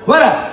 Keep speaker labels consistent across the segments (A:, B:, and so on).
A: Bora!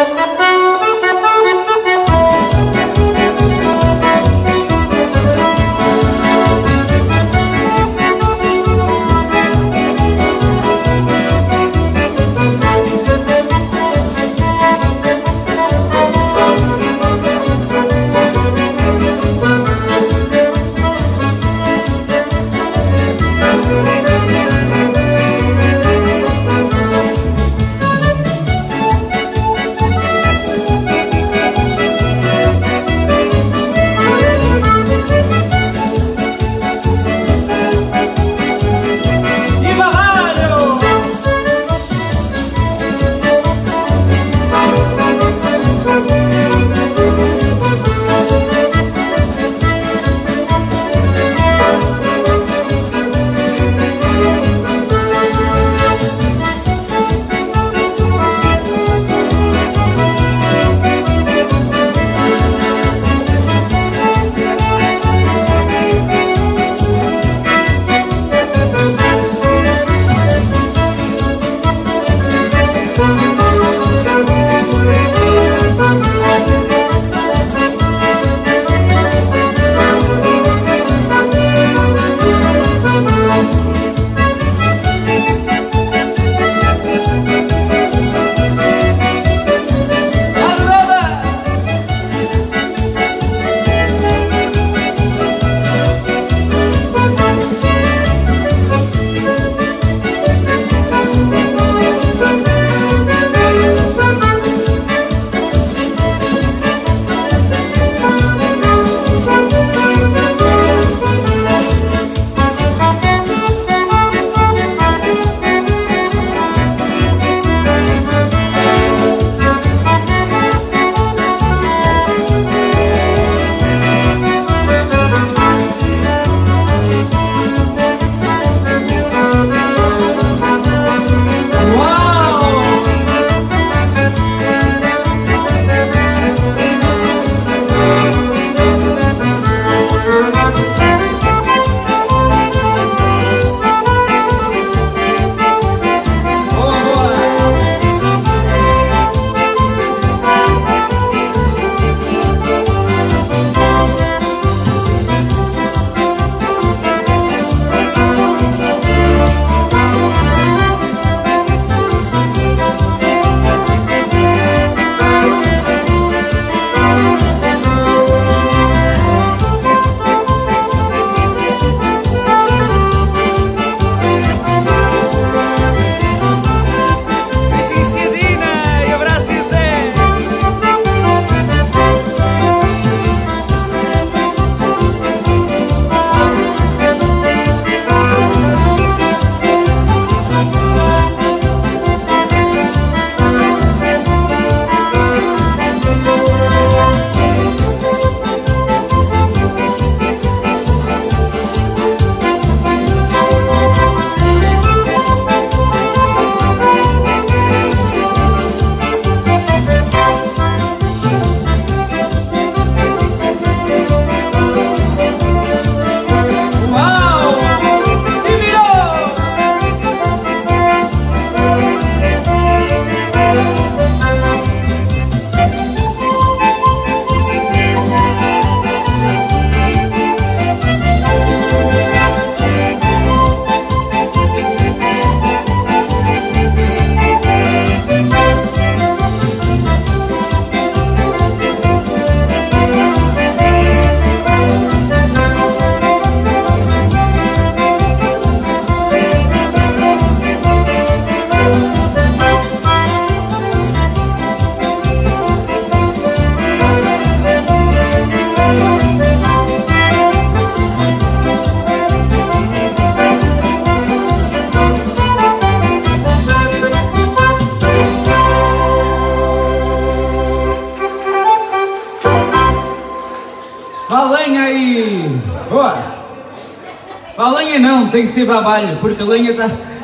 B: A lenha não, tem que ser babalho, porque a lenha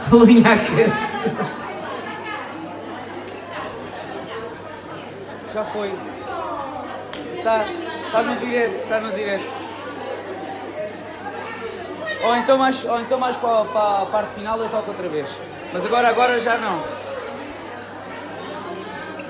B: aquece. Já foi. Está no direto, está no direto. Ou então mais para a parte final eu toco outra vez. Mas agora já não.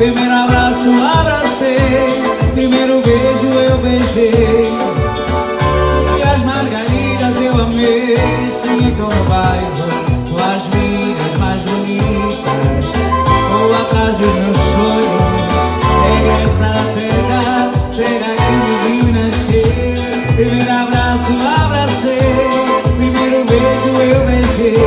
B: Primeiro abraço, abracei. Primeiro beijo eu beijei. E as margaridas eu amei. Sim, então no bairro, com as minas mais bonitas, vou atrás dos meus sonhos, regressar à terra, terra que me viu nascer. Primeiro abraço, abracei. Primeiro beijo eu beijei.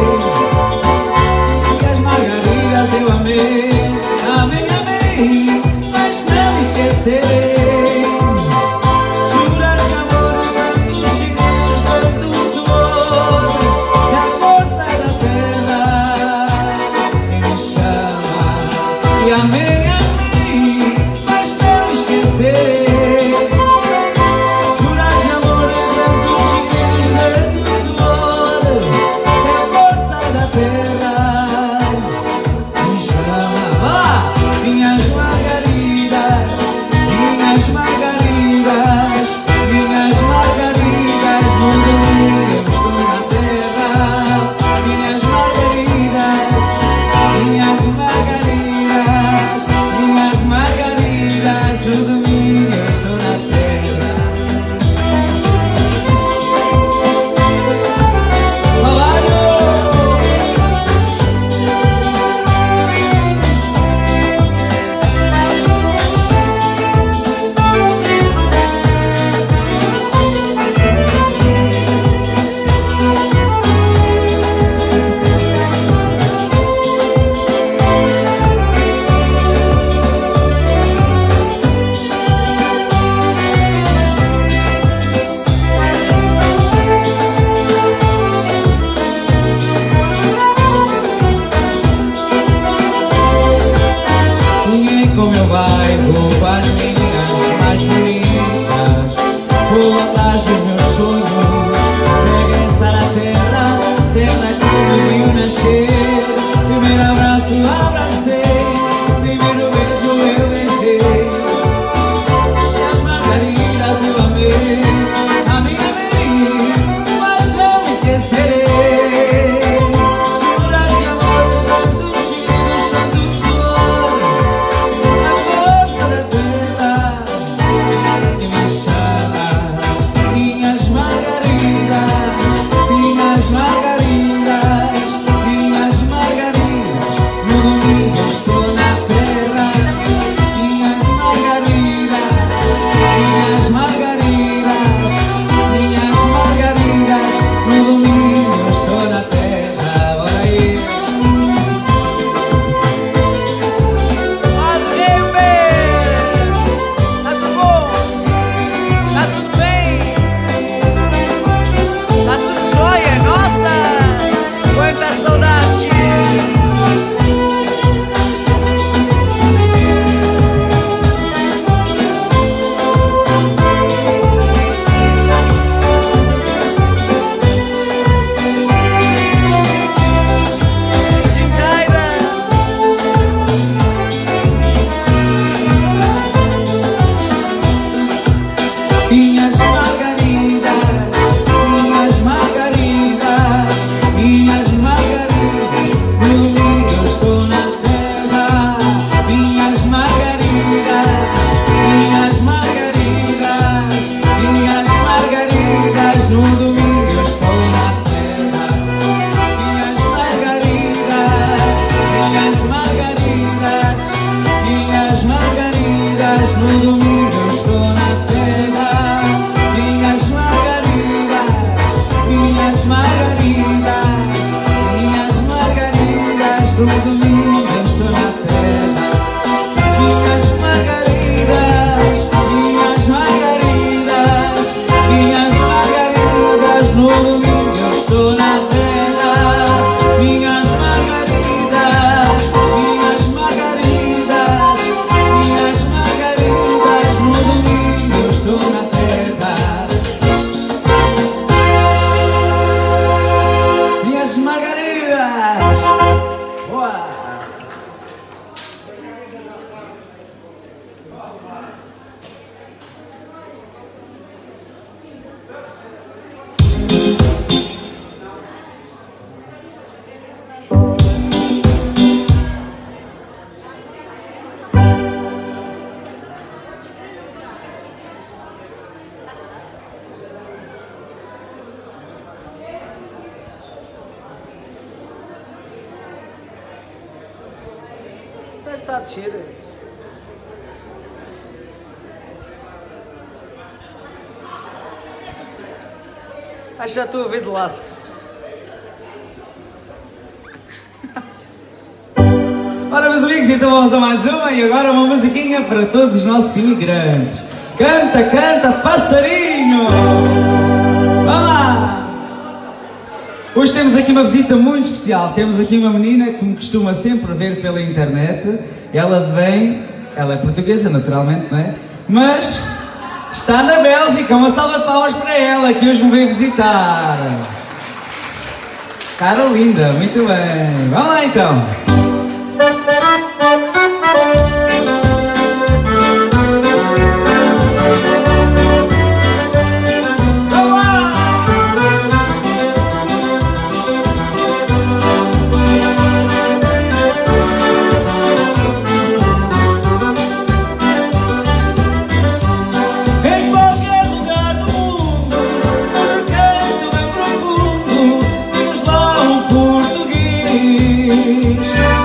B: E as margaridas eu amei. Amei, amei, mas não esquecerei. Juras de amor, tantos cheiros, tanto suor, e a força da terra que me chama. E amei, amei, mas não esquecerei. Juras de amor, tantos cheiros, tanto suor, e a força da terra que me chama. Minhas margaridas, minhas margaridas, minhas margaridas, no domingo eu estou na terra. Minhas margaridas, minhas margaridas, minhas margaridas, no domingo eu estou na terra. Trabalho! Sonhei com meu bairro, com as meninas mais bonitas, vou atrás dos meus sonhos, regressar à terra, terra que me viu nascer. Primeiro abraço, abracei. Primeiro beijo eu beijei. E as margaridas eu amei. Amei, amei, mas não esquecerei. Juras de amor, tantos cheiros, tanto suor, a força da terra que me chama. Minhas margaridas, minhas margaridas, minhas margaridas, no domingo eu estou na terra. Minhas margaridas, minhas margaridas, minhas margaridas, no domingo eu estou na terra. Bora aí! Tá tudo bom? Tá tudo bem? Tá tudo jóia? Nossa! Quanta saudade! Minhas margaridas, minhas margaridas, minhas margaridas, no domingo eu estou na terra. Minhas margaridas, minhas margaridas, minhas margaridas, no domingo eu estou na terra. Minhas margaridas, minhas margaridas, minhas margaridas, no domingo eu estou na terra. Minhas margaridas, minhas margaridas, minhas margaridas, no domingo eu estou na terra. Minhas margaridas, minhas margaridas, minhas margaridas, no domingo eu estou na terra. Minhas margaridas, minhas margaridas, minhas margaridas, no domingo eu estou na terra. Minhas margaridas! Boa!
A: está a descer. Acho que já estou a ver de lado.
B: Ora, meus amigos, então vamos a mais uma e agora uma musiquinha para todos os nossos imigrantes. Canta, canta, passarinho! Vamos lá! Hoje temos aqui uma visita muito especial. Temos aqui uma menina que me costuma sempre ver pela internet. Ela é portuguesa naturalmente, não é? Mas está na Bélgica. Uma salva de palmas para ela que hoje me veio visitar. Cara linda, muito bem. Vamos lá então! Em qualquer lugar do mundo, um recanto bem profundo, temos lá um português.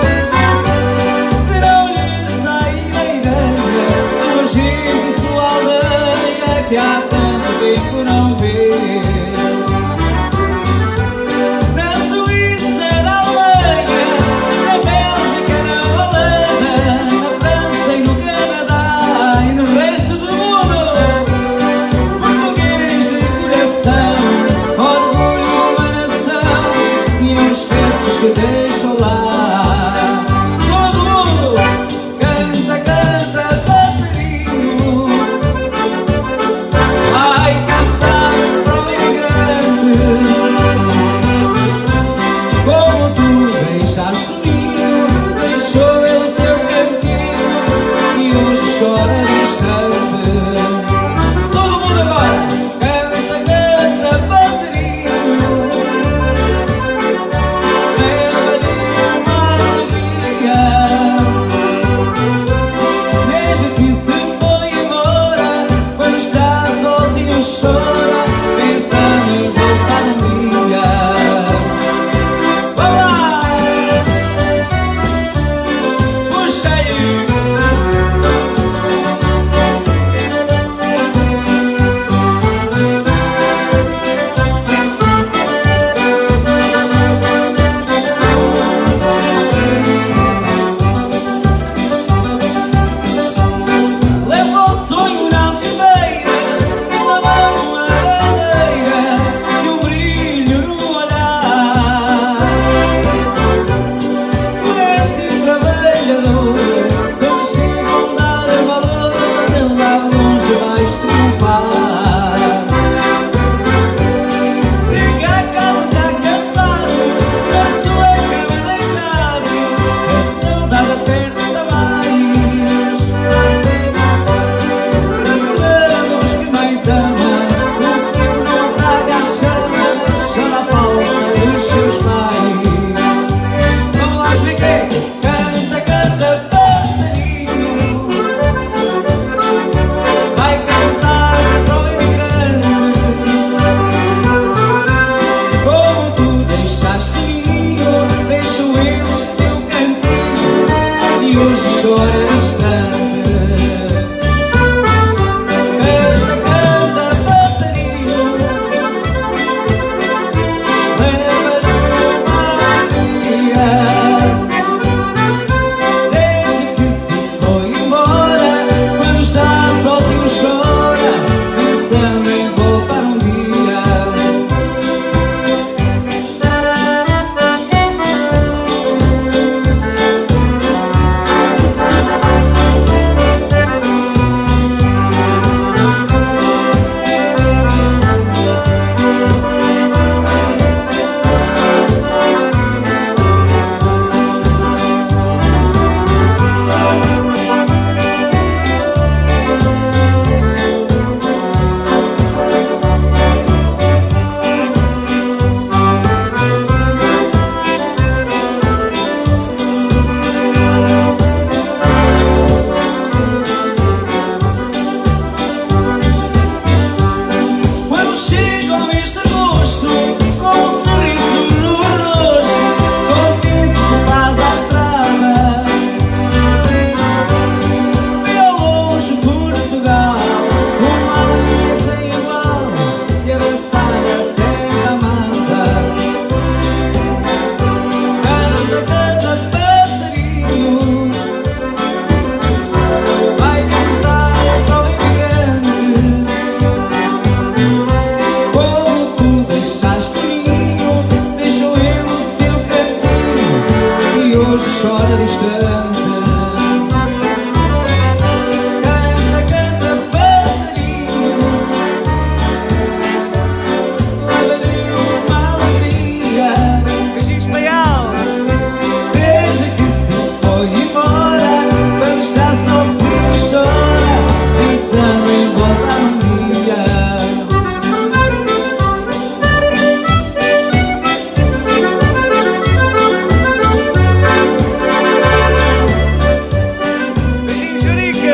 B: chora distante. Canta, canta, passarinho, leva-lhe uma alegria.
A: Beijinho especial.
B: Desde que se foi embora, quando está sozinho chora, pensando em voltar um dia.
A: Beijinho, Jurica.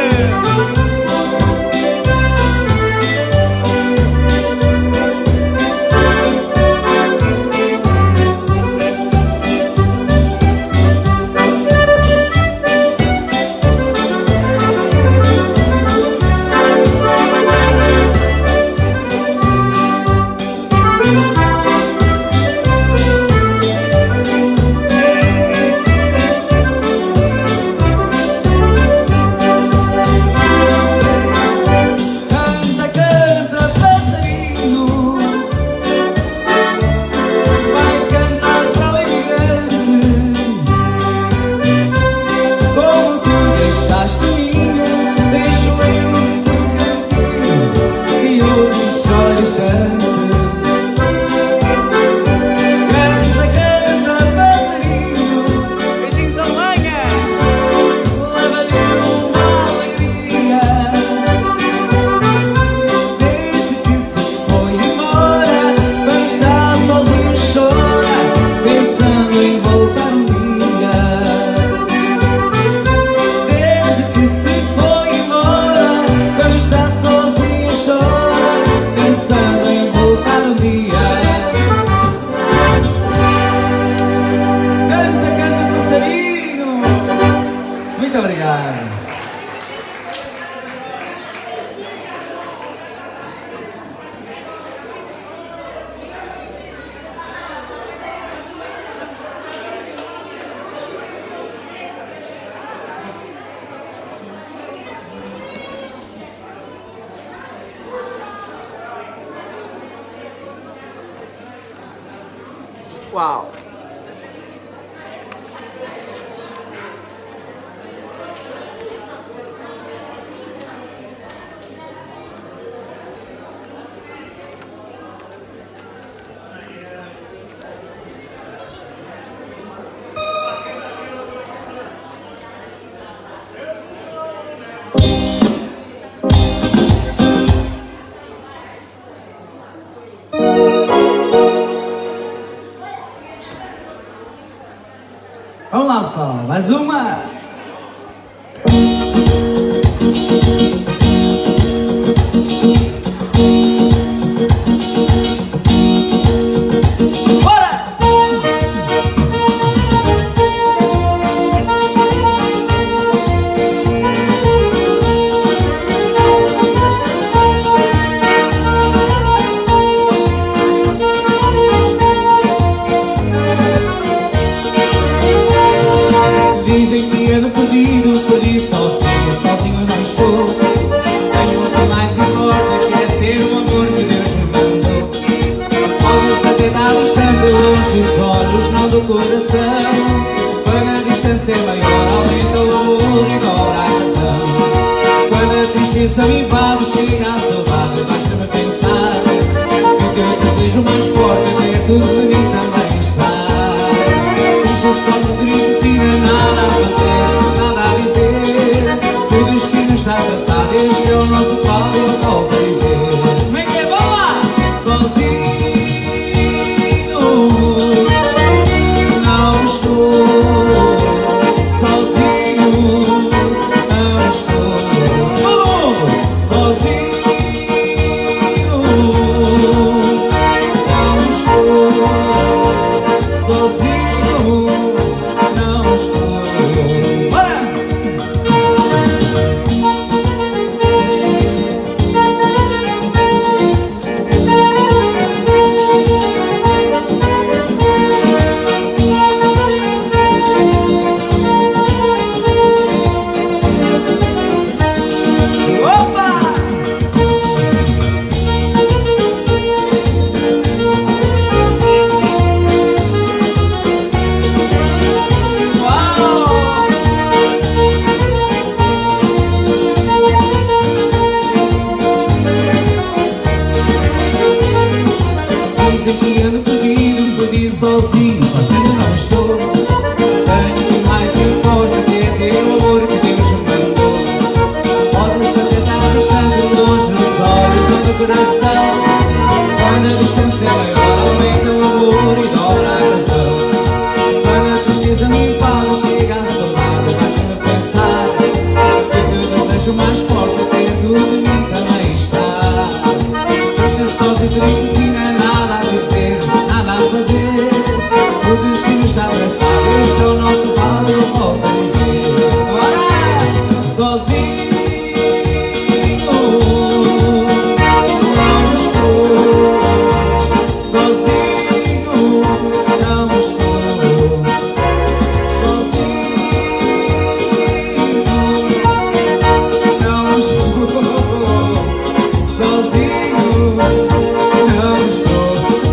B: Canta, canta, passarinho, vai cantar para o imigrante. Como tu deixaste o ninho, deixo eu no seu cantinho, e hoje chora distante. Canta, canta, passarinho,
A: Beijinho, Salmanha.
B: leva-lhe uma alegria. Desde que se foi embora, quando está sozinho chora, pensando em voltar um dia. Desde que se foi embora, quando está sozinho chora, pensando em voltar um dia. Canta, canta, passarinho. Muito obrigado.
A: Uau.
B: Vamos lá, pessoal, mais uma. Bora! Dizem que ando perdido, perdi sozinho, sozinho não estou. Tenho o que mais importa, que é ter o amor que Deus me mandou. Pode-se até estar distante, longe dos olhos, não do coração. Quando a distância é maior, aumenta o amor e dobra a razão. Quando a tristeza me invade, chega a saudade, basta-me pensar que o teu desejo mais forte é ter tudo de mim também está. Triste só me triste, sim, nada a fazer, nada a dizer. O destino está traçado, este é o nosso qual eu volto a dizer. Como é que é? Vamos lá! Sozinho não estou, sozinho não estou. Todo mundo! Sozinho não estou, sozinho não estou. Bora! sozinho, sozinho não estou. Tenho o que mais importa, que é ter o amor que Deus me mandou. Pode-se até estar distante, longe dos olhos, do meu coração. Quando a distância é maior, aumenta o amor e dobra a razão. Quando a tristeza me invade, chega a saudade, faz-me pensar que o teu desejo mais forte dentro de mim também está. Deixa só de triste e não é nada a dizer, nada a fazer. O destino está abraçado, eu estou ao nosso lado, eu volto a dizer. Ora, sozinho não estou, sozinho não estou, sozinho não estou, sozinho não estou.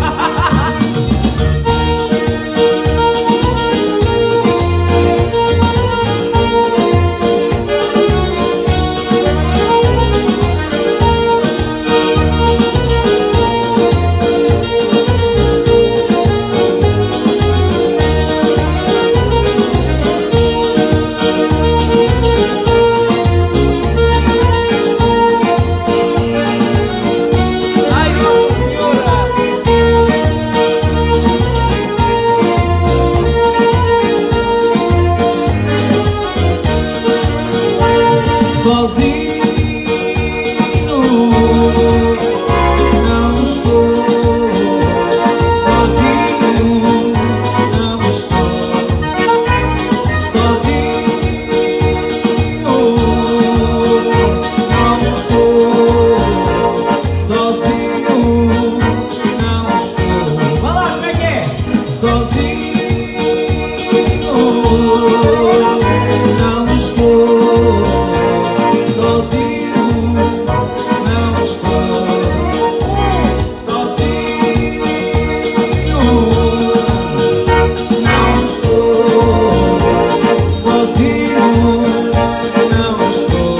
B: Ai, Nossa Senhora! Sozinho não estou, sozinho não estou, sozinho não estou, sozinho não estou. Vai lá, como é que é? Sozinho não estou, sozinho não estou, sozinho não estou, sozinho não estou.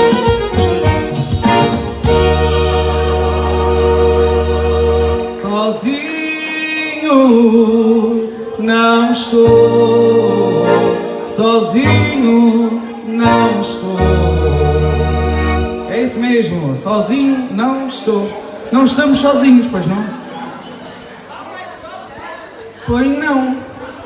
B: Sozinho não estou, sozinho não estou. É isso mesmo, sozinho não estou. Não estamos sozinhos, pois não? Pois não.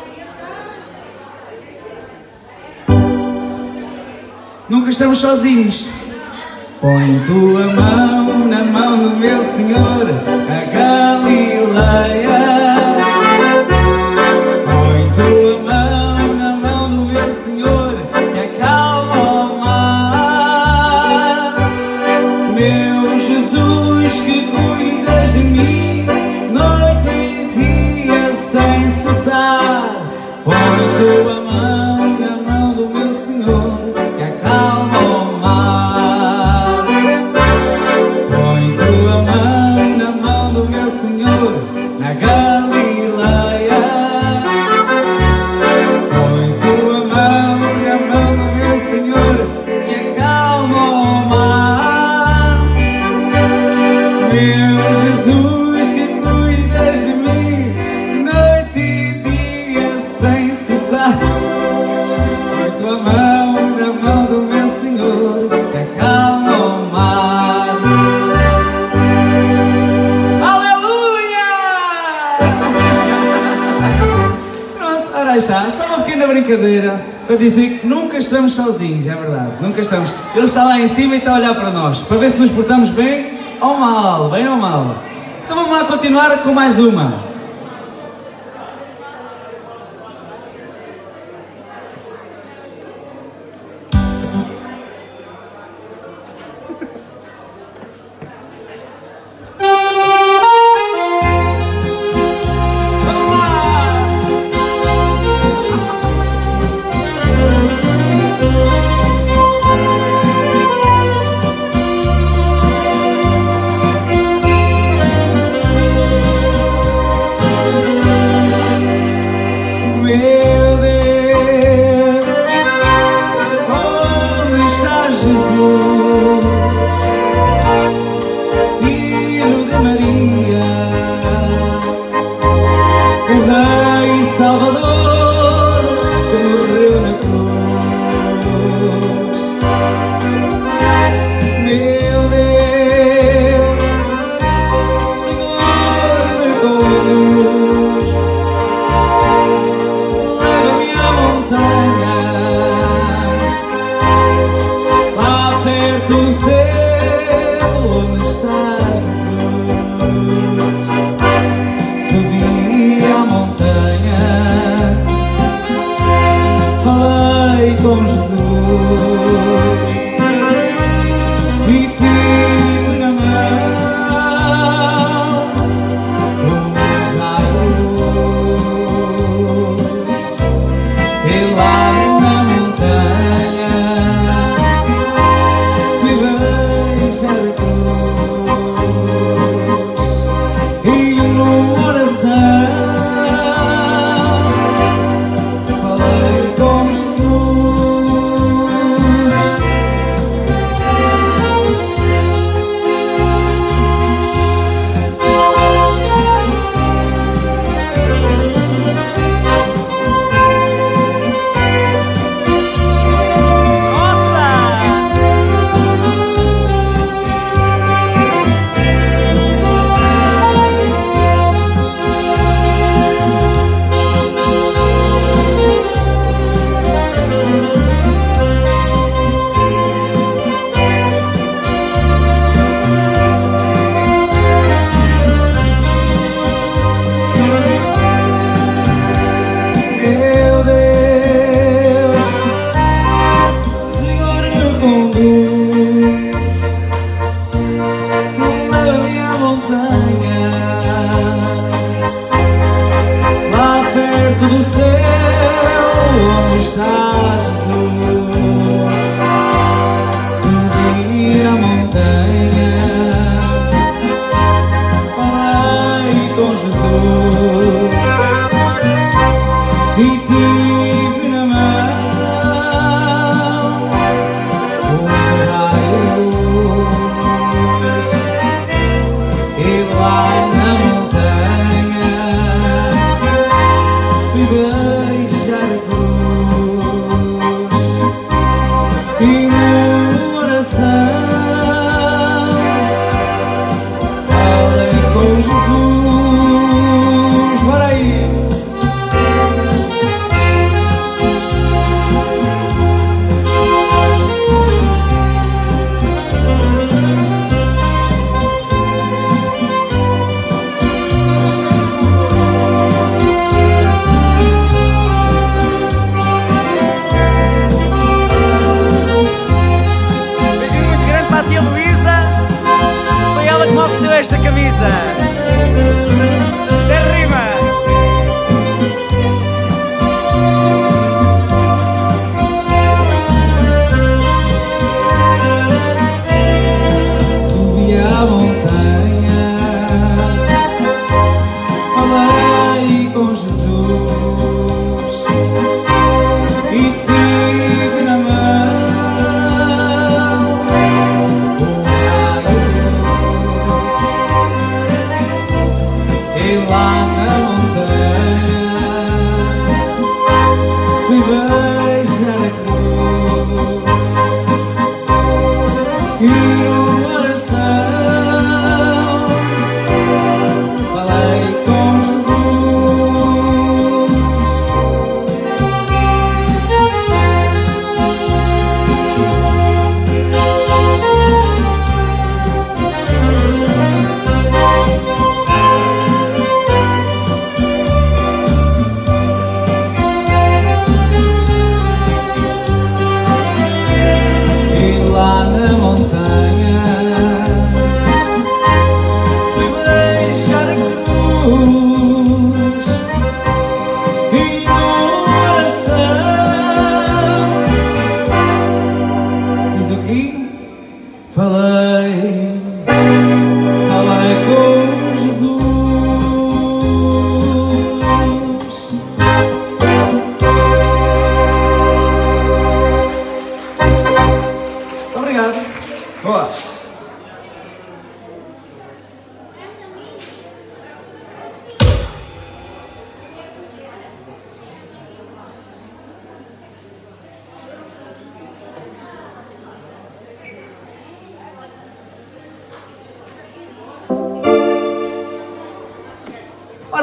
B: Nunca estamos sozinhos. Põe tua mão na mão do meu Senhor, a Galileia. Põe tua mão na mão do meu Senhor, que acalma o mar. Meu Jesus, que cuidas de mim, noite e dia sem cessar. Põe tua mão na mão do meu Senhor, que acalma o mar. Põe tua mão na mão do meu Senhor, na Galileia. Põe tua mão na mão do meu Senhor, que acalma o mar. Meu Jesus, que cuidas de mim, noite e dia sem cessar. Põe tua mão na mão do meu Senhor, que acalma o mar. Aleluia! Pronto, ora aí está, só uma pequena brincadeira para dizer que nunca estamos sozinhos, é verdade, nunca estamos. Ele está lá em cima e está a olhar para nós, para ver se nos portamos bem ou mal, bem ou mal. Então vamos lá continuar com mais uma. Vamos lá! Filho de Maria, o Rei Salvador que morreu na cruz. Meu Deus, Senhor, me conduz, leva-me à montanha, lá perto do céu onde estás, Jesus. Subi à montanha, falei com Jesus e tive na mão um raio-luz. E lá na montanha fui beijar a cruz e uma oração falei com Jesus.
A: Nossa!
B: Meu Deus, Senhor, me conduz, leva-me à montanha, lá perto do céu onde estás, Jesus. Subi à montanha, falei com Jesus e tive na mão um raio-luz. E lá na montanha fui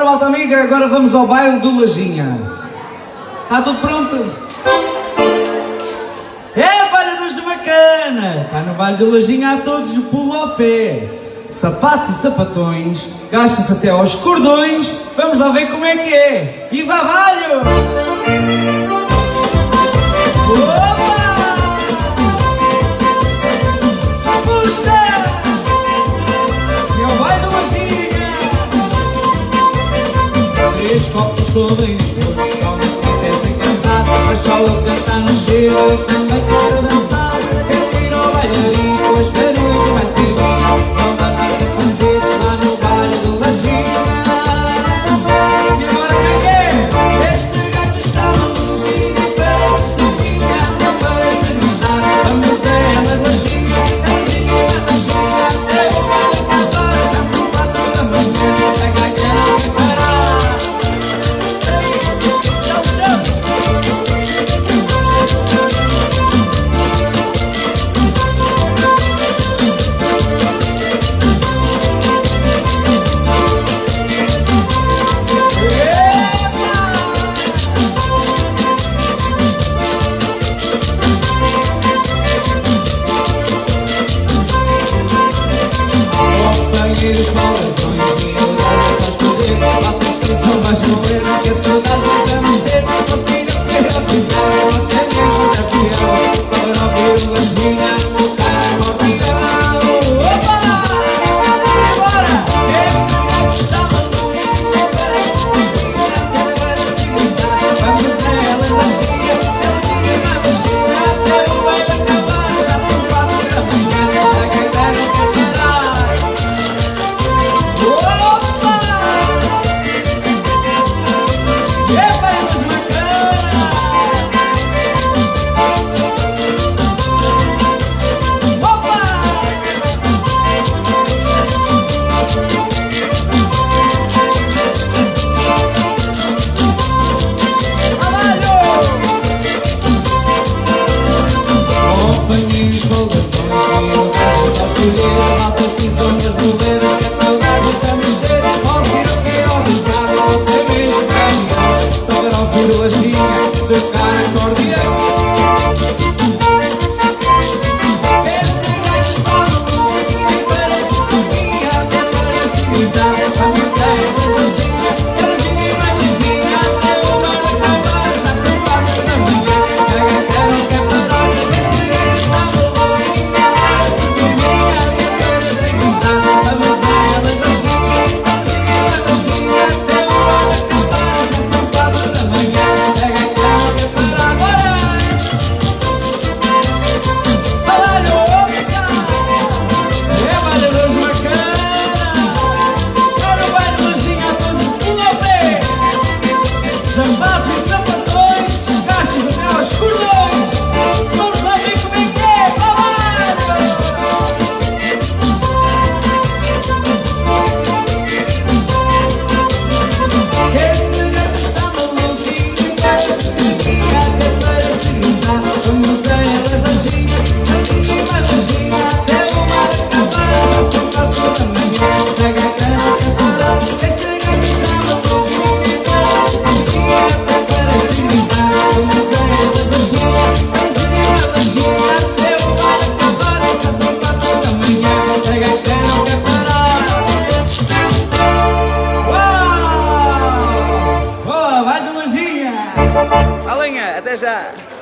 B: Ora, malta amiga, agora vamos ao baile do Lajinha. Está tudo pronto? É, balhadores de bacana! Cá no baile do Lajinha há todos de pulo ao pé. Sapatos e sapatões, gastam-se até aos cordões. Vamos lá ver como é que é. E vá, balho! Opa! Puxa! E ao baile do Lajinha! 3 copos sobre os meus, somente até sem cantar. Mas só eu cantar no cheiro, eu também quero dançar. Quero ir ao bailarino, espero que vai ser bom. Não dá nada a fazer, está no baile do Lajinha. E agora como é que é? Este gato está maluquinho, parece que vinha, não parece gritar. Vamos a ela, Lajinha, Lajinha, Lajinha. Eu vou cantar, já são 4 da manhã. A gaita não quer parar. Companheiros, corações, minha olhada faz poder. Lá faz que não vais morrer, não quer toda a gente a mexer. Você não quer avisar, até mesmo da pior. Para ouvir o Lajinha, tocar acordeão. Opa! E agora? Este gato está maluco, parece que vinha, não parece gritar. Vamos a ela, Lajinha, Lajinha, Lajinha. Até o baile acabar, já são 4 da manhã. A gaita não quer parar. Opa! É balhadores de bacana! Opa! Trabalho! Companheiros, coleções, mil casos a escolher. Maltas que são as boleiras, que é para dar a mexer. Ouvir o que é obrigar, até mesmo caminhar. Só para ouvir o Lajinha, tocar acordeão. Este gajo está maluco, e parece que vinha, até parece gritar. Vamos a ela, Lajinha, Lajinha, Lajinha. Até o baile acabar, já são 4 da manhã. A gaita não quer parar. Este gajo está maluco, e parece que vinha, até parece gritar. Vamos a ela, Lajinha, Lajinha, Lajinha. Até o baile acabar, já são 4 da manhã. A gaita não quer parar. Bora! Trabalho, opa! É balhadores de bacana! Agora vai no Lajinha, todos pulo ao pé! Sapatos e sapatões, gastos até aos cordões. Vamos lá ver como é que é, trabalho! Este gato está maluquinho, parece que vinha, até parece gritar. Vamos a ela, Lajinha, Lajinha, Lajinha. Até o baile acabar, já são 4 da manhã. A gaita não quer parar. Este gato está maluquinho, parece que vinha, até parece gritar. Vamos a ela, Lajinha, Lajinha, Lajinha. Até o baile acabar, já são 4 da manhã. A gaita não quer parar. Uau! Boa, vai do Lajinha!
A: Alinha, até já!